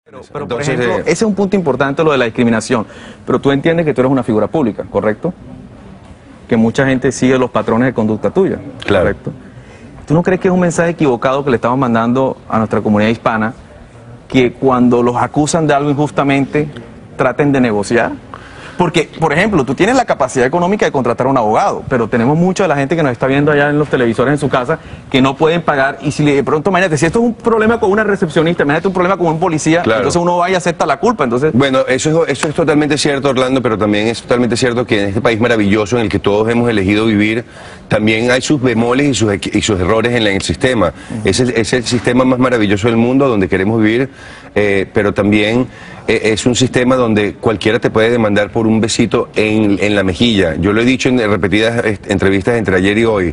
Pero por ejemplo, ese es un punto importante, lo de la discriminación. Pero tú entiendes que tú eres una figura pública, ¿correcto? Que mucha gente sigue los patrones de conducta tuya, claro. ¿correcto? ¿Tú no crees que es un mensaje equivocado que le estamos mandando a nuestra comunidad hispana, que cuando los acusan de algo injustamente, traten de negociar? Porque, por ejemplo, tú tienes la capacidad económica de contratar a un abogado, pero tenemos mucha de la gente que nos está viendo allá en los televisores en su casa que no pueden pagar. Y si de pronto, imagínate, si esto es un problema con una recepcionista, imagínate un problema con un policía, claro, entonces uno va y acepta la culpa. Entonces, bueno, eso es totalmente cierto, Orlando, pero también es totalmente cierto que en este país maravilloso en el que todos hemos elegido vivir, también hay sus bemoles y sus errores en el sistema. Es el sistema más maravilloso del mundo donde queremos vivir, pero también es un sistema donde cualquiera te puede demandar por un besito en la mejilla. Yo lo he dicho en repetidas entrevistas entre ayer y hoy.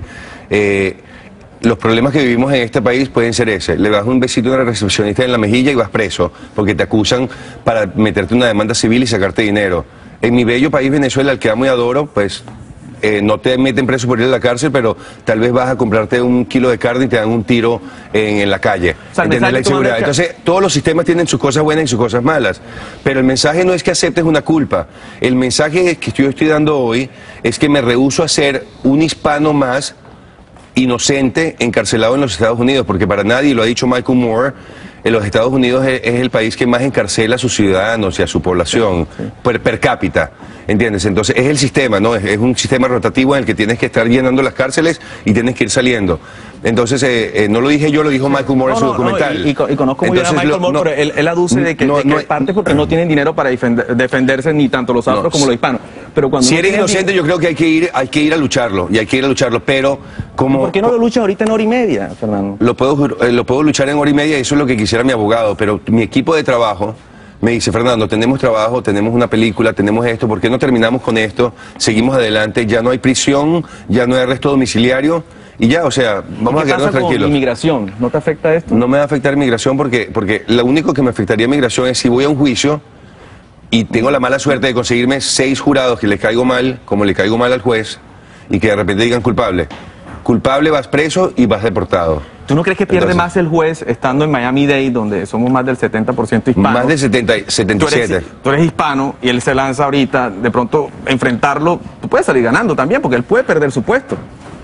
Los problemas que vivimos en este país pueden ser ese. Le das un besito a una recepcionista en la mejilla y vas preso, porque te acusan para meterte una demanda civil y sacarte dinero. En mi bello país, Venezuela, al que amo y adoro, pues no te meten preso por ir a la cárcel, pero tal vez vas a comprarte un kilo de carne y te dan un tiro en la calle. O sea, la inseguridad. Entonces, todos los sistemas tienen sus cosas buenas y sus cosas malas. Pero el mensaje no es que aceptes una culpa. El mensaje que yo estoy dando hoy es que me rehúso a ser un hispano más inocente encarcelado en los Estados Unidos, porque para nadie, lo ha dicho Michael Moore, en los Estados Unidos es el país que más encarcela a sus ciudadanos y a su población per cápita, ¿entiendes? Entonces es el sistema, ¿no? Es un sistema rotativo en el que tienes que estar llenando las cárceles y tienes que ir saliendo. Entonces, no lo dije yo, lo dijo Michael Moore en su documental. Y conozco muy bien a Michael Moore, pero él aduce de que es parte porque no tienen dinero para defenderse ni tanto los afros como los hispanos. Pero cuando si eres inocente, yo creo que hay que ir a lucharlo, y hay que ir a lucharlo, pero como... ¿Por qué no lo luchas ahorita en hora y media, Fernando? Lo puedo luchar en hora y media, y eso es lo que quisiera mi abogado, pero mi equipo de trabajo me dice: Fernando, tenemos trabajo, tenemos una película, tenemos esto, ¿por qué no terminamos con esto? Seguimos adelante, ya no hay prisión, ya no hay arresto domiciliario, y ya, o sea, vamos a quedarnos tranquilos. ¿Con inmigración? ¿No te afecta esto? No me va a afectar inmigración porque lo único que me afectaría inmigración es si voy a un juicio y tengo la mala suerte de conseguirme 6 jurados que les caigo mal, como le caigo mal al juez, y que de repente digan culpable. Culpable, vas preso y vas deportado. ¿Tú no crees que pierde más el juez estando en Miami-Dade, donde somos más del 70% hispanos? Más del 77. Tú eres hispano y él se lanza ahorita, de pronto enfrentarlo, tú puedes salir ganando también, porque él puede perder su puesto.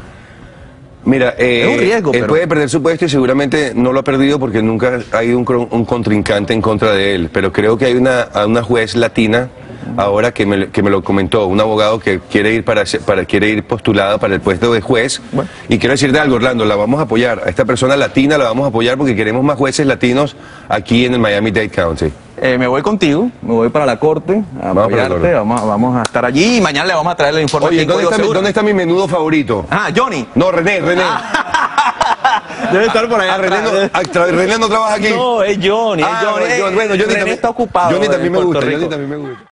Mira, es un riesgo, él puede perder su puesto y seguramente no lo ha perdido porque nunca hay un contrincante en contra de él, pero creo que hay una juez latina ahora que me lo comentó, un abogado que quiere ir postulada para el puesto de juez. Bueno. Y quiero decirte algo, Orlando, la vamos a apoyar, a esta persona latina la vamos a apoyar porque queremos más jueces latinos aquí en el Miami-Dade County. Me voy contigo, me voy para la corte a apoyarte, vamos a estar allí y mañana le vamos a traer el informe. Oye, ¿dónde está mi menudo favorito? Ah, Johnny. No, René. Debe estar por allá. René no trabaja aquí. No, es Johnny. Bueno, Johnny René está ocupado. Johnny también me gusta.